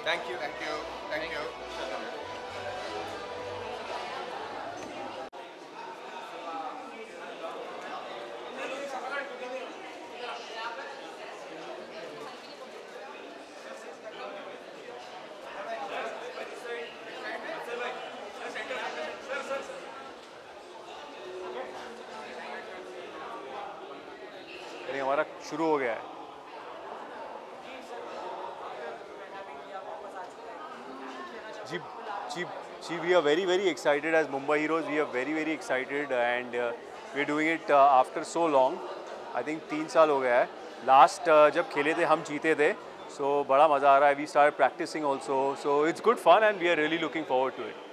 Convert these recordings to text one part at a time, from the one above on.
Thank you. Thank you. Thank you. यानी हमारा शुरू हो गया है. जी जी जी, we are very excited as Mumbai Heroes. We are very excited and we are doing it after so long. I think 3 साल हो गया है. Last जब खेले थे हम जीते थे. So बड़ा मज़ा आ रहा है. We started practicing also. So it's good fun and we are really looking forward to it.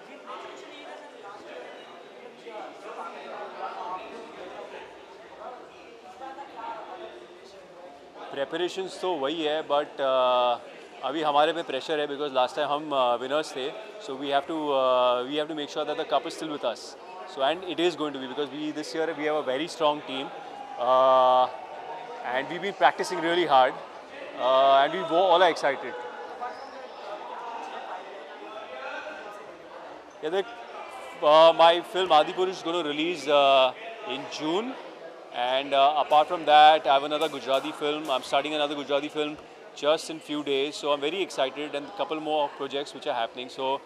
Preparations तो वही है but अभी हमारे पे प्रेशर है because last time हम winners थे. So we have to make sure that the cup is still with us. So and it is going to be because this year we have a very strong team and we've been practicing really hard and we all are excited. Yeah, my film Adipur is going to release in June. And apart from that, I have another Gujarati film. I'm starting another Gujarati film just in few days. So I'm very excited and a couple more projects which are happening. So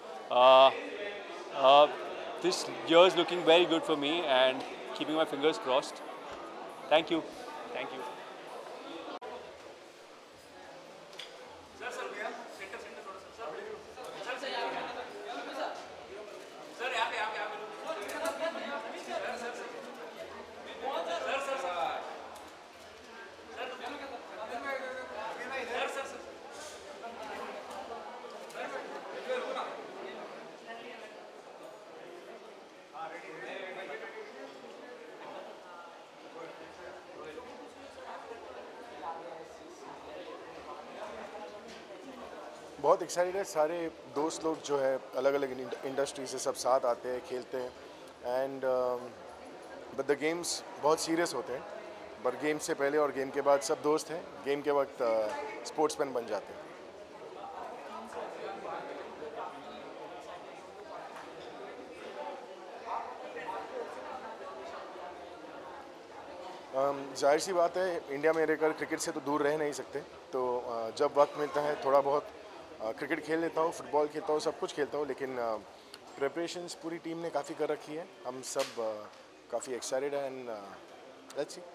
this year is looking very good for me and keeping my fingers crossed. Thank you. Thank you. बहुत excited है. सारे दोस्त लोग जो है अलग अलग industry से सब साथ आते हैं, खेलते हैं एंड बट द गेम्स बहुत सीरियस होते हैं. बट गेम से पहले और गेम के बाद सब दोस्त हैं. गेम के वक्त स्पोर्ट्समैन बन जाते हैं. जाहिर सी बात है, इंडिया में रहकर क्रिकेट से तो दूर रह नहीं सकते. तो जब वक्त मिलता है थोड़ा बहुत क्रिकेट खेल लेता हूँ, फुटबॉल खेलता हूँ, सब कुछ खेलता हूँ. लेकिन प्रिपरेशंस पूरी टीम ने काफ़ी कर रखी है. हम सब काफ़ी एक्साइटेड हैं एंड लेट्स सी.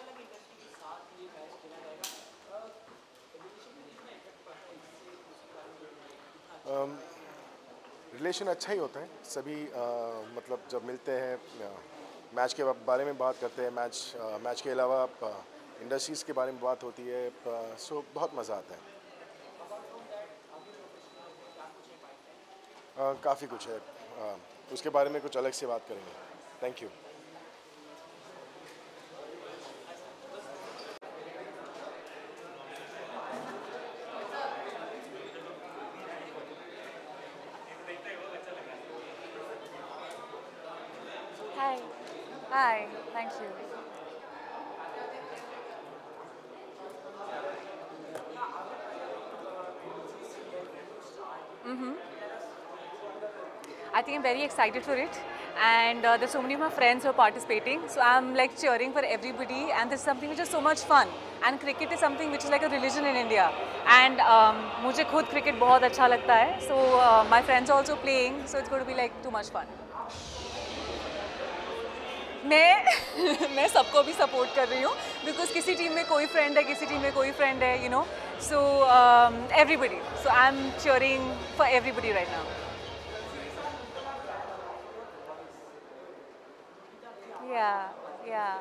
रिलेशन अच्छा ही होता है. सभी मतलब जब मिलते हैं मैच के बारे में बात करते हैं. मैच के अलावा इंडस्ट्रीज़ के बारे में बात होती है. सो बहुत मज़ा आता है. काफ़ी कुछ है. उसके बारे में कुछ अलग से बात करेंगे. Thank you. Hi, thank you. I think I'm very excited for it, and there's so many of my friends who are participating, so I'm like cheering for everybody, and this is something which is so much fun, and cricket is something which is like a religion in India, and मुझे खुद cricket बहुत अच्छा लगता है, so my friends are also playing, so it's going to be like too much fun. मैं सबको भी support कर रही हूँ बिकॉज किसी टीम में कोई फ्रेंड है, किसी टीम में कोई फ्रेंड है, you know. So everybody, so I am cheering for everybody right now. Yeah.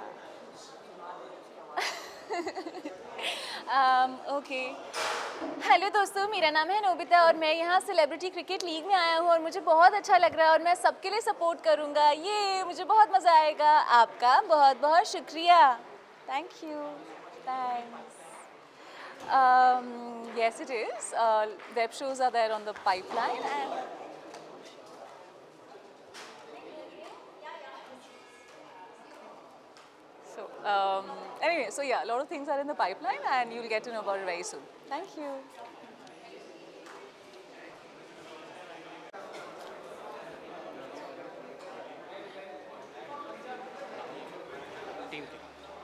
Okay. Hello दोस्तों, मेरा नाम है नोबिता और मैं यहाँ सेलिब्रिटी क्रिकेट लीग में आया हूँ और मुझे बहुत अच्छा लग रहा है और मैं सबके लिए सपोर्ट करूँगा. ये मुझे बहुत मज़ा आएगा. आपका बहुत बहुत शुक्रिया. Thank you. Thanks. Yes, it is. Web shows are there on the pipeline and so anyway, so yeah, a lot of things are in the pipeline and you'll get to know about it very soon. Thank you. Team के।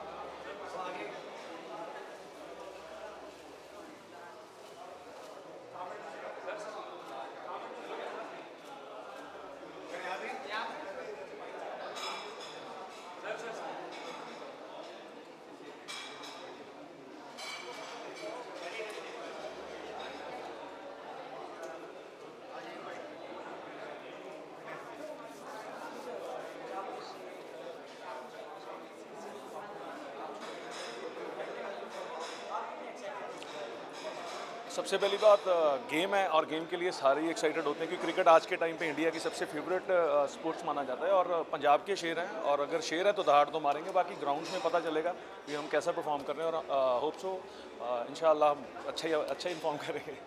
सबसे पहली बात game है और game के लिए सारे ही excited होते हैं क्योंकि क्रिकेट आज के टाइम पे इंडिया की सबसे फेवरेट स्पोर्ट्स माना जाता है और पंजाब के शेर हैं और अगर शेर है तो दहाड़ तो मारेंगे, बाकी ग्राउंड्स में पता चलेगा कि हम कैसा परफॉर्म कर रहे हैं और होप सो इंशाल्लाह हम अच्छा इन्फॉर्म करेंगे।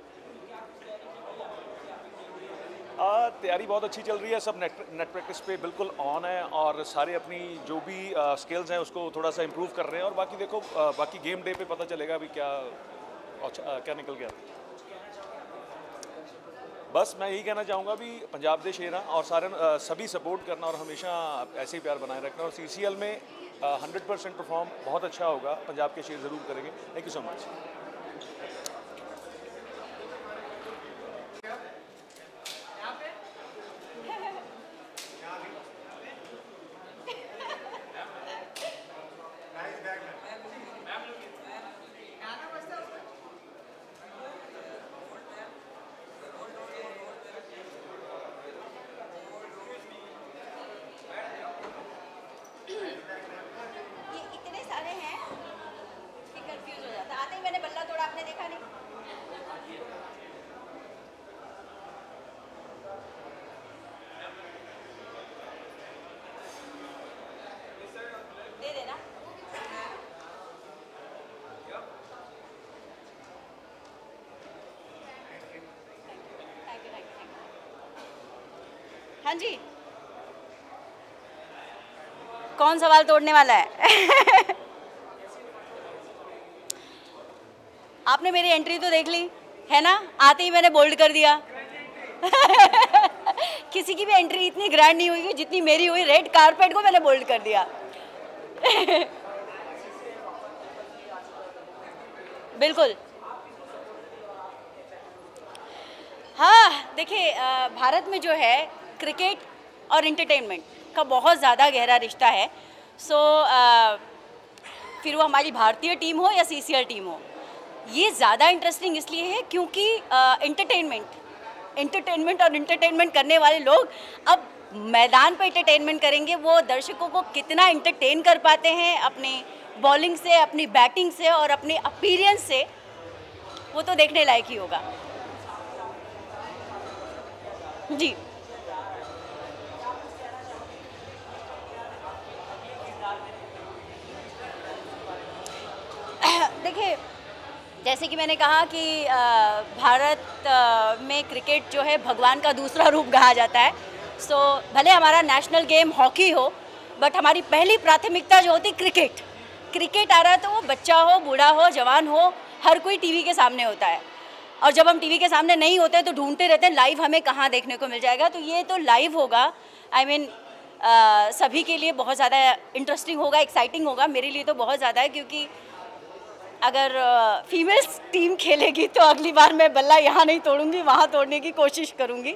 तैयारी बहुत अच्छी चल रही है, सब नेट प्रैक्टिस पे बिल्कुल ऑन है और सारे अपनी जो भी स्किल्स हैं उसको थोड़ा सा इम्प्रूव कर रहे हैं और बाकी देखो बाकी गेम डे पे पता चलेगा अभी क्या निकल गया। बस मैं यही कहना चाहूँगा भी पंजाब दे शेर और सारे सभी सपोर्ट करना और हमेशा ऐसे ही प्यार बनाए रखना और CCL में 100% परफॉर्म बहुत अच्छा होगा, पंजाब के शेर ज़रूर करेंगे। Thank you so much. हाँ जी, कौन सवाल तोड़ने वाला है? आपने मेरी एंट्री तो देख ली है ना, आते ही मैंने बोल्ड कर दिया। किसी की भी एंट्री इतनी ग्रैंड नहीं हुई जितनी मेरी हुई, रेड कारपेट को मैंने बोल्ड कर दिया। बिल्कुल। हाँ देखिए, भारत में जो है क्रिकेट और एंटरटेनमेंट का बहुत ज़्यादा गहरा रिश्ता है। फिर वो हमारी भारतीय टीम हो या CCL टीम हो, ये ज़्यादा इंटरेस्टिंग इसलिए है क्योंकि एंटरटेनमेंट और एंटरटेनमेंट करने वाले लोग अब मैदान पे एंटरटेनमेंट करेंगे। वो दर्शकों को कितना एंटरटेन कर पाते हैं अपने बॉलिंग से, अपनी बैटिंग से और अपने अपीयरेंस से, वो तो देखने लायक ही होगा। जी देखिए, जैसे कि मैंने कहा कि भारत में क्रिकेट जो है भगवान का दूसरा रूप कहा जाता है। भले हमारा नेशनल गेम हॉकी हो, बट हमारी पहली प्राथमिकता जो होती क्रिकेट। क्रिकेट आ रहा है तो वो बच्चा हो, बूढ़ा हो, जवान हो, हर कोई टीवी के सामने होता है। और जब हम टीवी के सामने नहीं होते तो ढूंढते रहते हैं लाइव हमें कहाँ देखने को मिल जाएगा। तो ये तो लाइव होगा, सभी के लिए बहुत ज़्यादा इंटरेस्टिंग होगा, एक्साइटिंग होगा। मेरे लिए तो बहुत ज़्यादा है, क्योंकि अगर फीमेल्स टीम खेलेगी तो अगली बार मैं बल्ला यहाँ नहीं तोड़ूंगी, वहाँ तोड़ने की कोशिश करूँगी।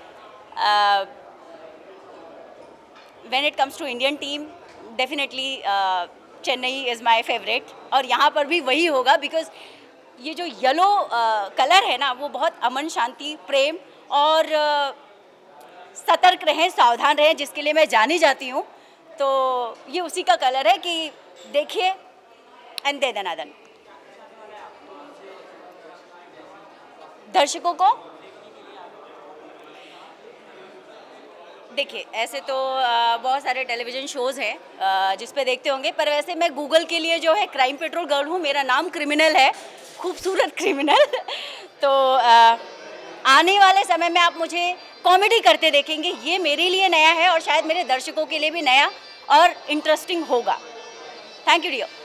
When it comes to Indian team, definitely Chennai is my favourite. और यहाँ पर भी वही होगा, बिकॉज ये जो येलो कलर है ना, वो बहुत अमन, शांति, प्रेम और सतर्क रहें, सावधान रहें, जिसके लिए मैं जानी जाती हूँ। तो ये उसी का कलर है कि देखिए एंड दे दनादन। दर्शकों को देखिए, ऐसे तो बहुत सारे टेलीविज़न शोज़ हैं जिस पे देखते होंगे, पर वैसे मैं गूगल के लिए जो है क्राइम पेट्रोल गर्ल हूँ। मेरा नाम क्रिमिनल है, खूबसूरत क्रिमिनल। तो आने वाले समय में आप मुझे कॉमेडी करते देखेंगे। ये मेरे लिए नया है और शायद मेरे दर्शकों के लिए भी नया और इंटरेस्टिंग होगा। Thank you dear.